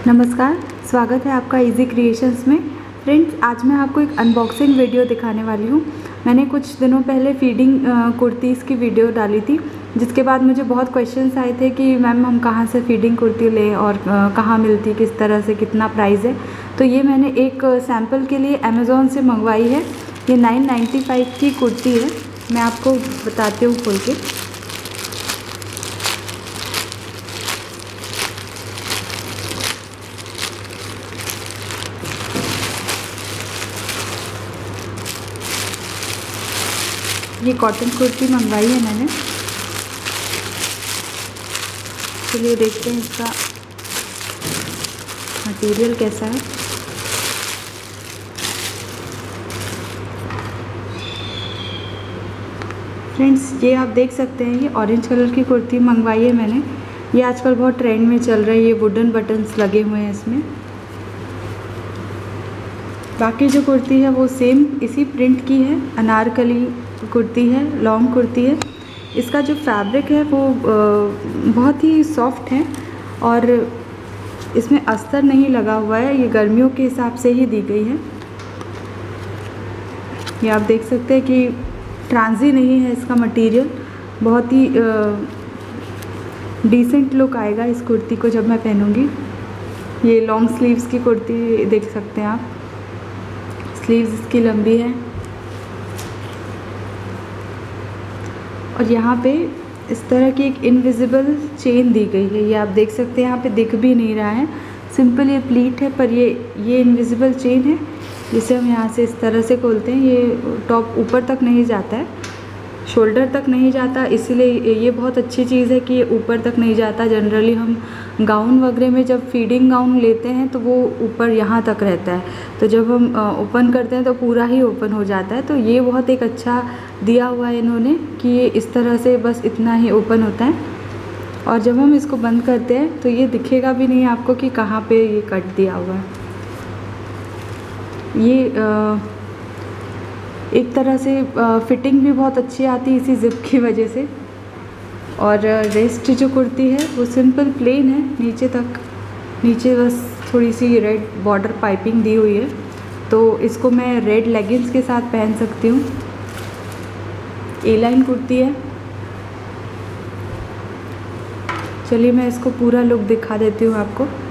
नमस्कार, स्वागत है आपका इजी क्रिएशंस में। फ्रेंड्स, आज मैं आपको एक अनबॉक्सिंग वीडियो दिखाने वाली हूँ। मैंने कुछ दिनों पहले फीडिंग कुर्तीज़ की वीडियो डाली थी, जिसके बाद मुझे बहुत क्वेश्चंस आए थे कि मैम हम कहाँ से फीडिंग कुर्ती लें और कहाँ मिलती, किस तरह से, कितना प्राइस है। तो ये मैंने एक सैम्पल के लिए अमेज़ॉन से मंगवाई है। ये 995 की कुर्ती है। मैं आपको बताती हूँ खोल के। ये कॉटन कुर्ती मंगवाई है मैंने। चलिए देखते हैं इसका मटेरियल कैसा है। फ्रेंड्स, ये आप देख सकते हैं, ये ऑरेंज कलर की कुर्ती मंगवाई है मैंने। ये आजकल बहुत ट्रेंड में चल रहा है। ये वुडन बटन्स लगे हुए हैं इसमें। बाकी जो कुर्ती है वो सेम इसी प्रिंट की है। अनारकली कुर्ती है, लॉन्ग कुर्ती है। इसका जो फैब्रिक है वो बहुत ही सॉफ्ट है और इसमें अस्तर नहीं लगा हुआ है। ये गर्मियों के हिसाब से ही दी गई है। ये आप देख सकते हैं कि ट्रांजी नहीं है इसका मटेरियल। बहुत ही डिसेंट लुक आएगा इस कुर्ती को जब मैं पहनूंगी। ये लॉन्ग स्लीव्स की कुर्ती देख सकते हैं आप। स्लीव्स इसकी लंबी है और यहाँ पे इस तरह की एक इनविजिबल चेन दी गई है। ये आप देख सकते हैं, यहाँ पे दिख भी नहीं रहा है। सिंपल ये प्लीट है, पर ये इनविजिबल चेन है जिसे हम यहाँ से इस तरह से खोलते हैं। ये टॉप ऊपर तक नहीं जाता है, शोल्डर तक नहीं जाता, इसीलिए ये बहुत अच्छी चीज़ है कि ये ऊपर तक नहीं जाता। जनरली हम गाउन वगैरह में जब फीडिंग गाउन लेते हैं तो वो ऊपर यहाँ तक रहता है, तो जब हम ओपन करते हैं तो पूरा ही ओपन हो जाता है। तो ये बहुत एक अच्छा दिया हुआ है इन्होंने कि ये इस तरह से बस इतना ही ओपन होता है और जब हम इसको बंद करते हैं तो ये दिखेगा भी नहीं आपको कि कहाँ पे ये कट दिया हुआ है। ये एक तरह से फिटिंग भी बहुत अच्छी आती है इसी ज़िप की वजह से। और रेस्ट जो कुर्ती है वो सिंपल प्लेन है नीचे तक। नीचे बस थोड़ी सी रेड बॉर्डर पाइपिंग दी हुई है, तो इसको मैं रेड लेगिंग्स के साथ पहन सकती हूँ। ए लाइन कुर्ती है। चलिए मैं इसको पूरा लुक दिखा देती हूँ आपको।